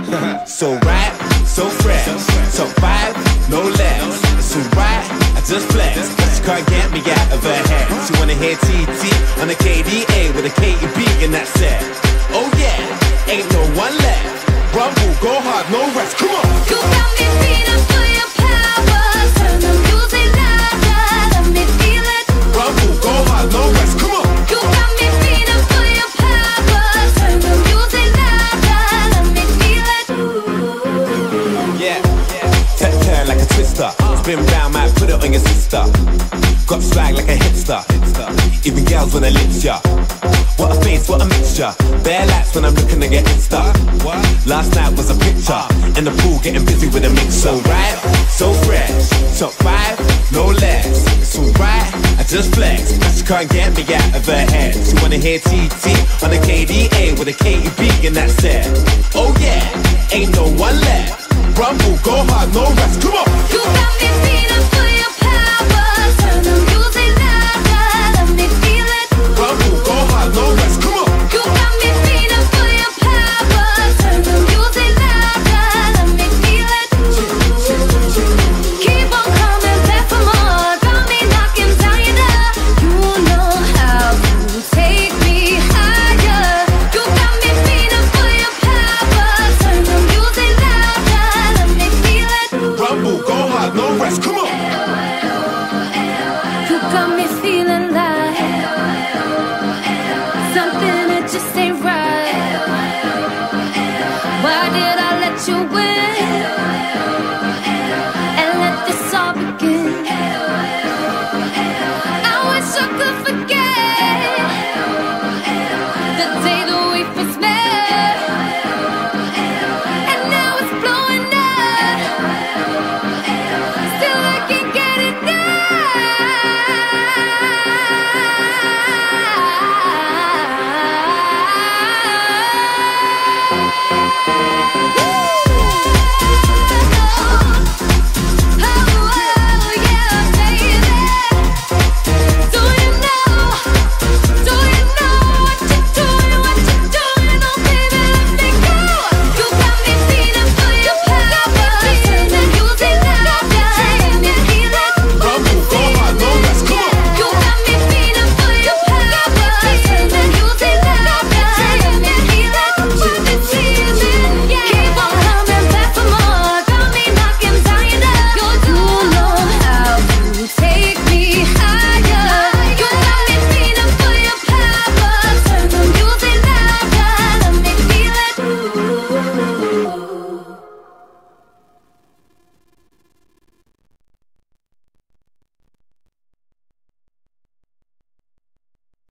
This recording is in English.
So right, so fresh, top 5, no less. So right, I just flex. She can't get me out of her head. She wanna hear TT on the KDA with a KEB and that's it. Oh yeah, ain't no one left. Rumble, go hard, no rest, come on. You got me feeling for your power. Turn the music louder, let me feel it. Rumble, go hard, no rest, come on. You got me feeling for your power. Turn the music louder, let me feel it. Yeah, turn like a twister. Spin round, might put it on your sister. Got swag like a hipster. Even girls wanna lips ya. What a face, what a mixture. Bare lights when I'm looking to get Insta. Last night was a picture in the pool, getting busy with a mix. So right, so fresh, top 5, no less. It's alright, I just flex. She can't get me out of her head. She wanna hear TT on the KDA with a KEB and that's it. Oh yeah, ain't no one left. Rumble, go hard, no rest, come on. You got me feeling for your power. Turn the music louder, let me feel it. Rumble, go hard, no rest, come on. You got me feeling for your power. Turn the music louder, let me feel it. Keep on coming back for more. Got me knocking down your door. You know how to take me higher. You got me feeling for your power. Turn the music louder, let me feel it. Rumble, go hard, no rest, come on. You got me feeling like something that just ain't right. Why did I let you win and let this all begin?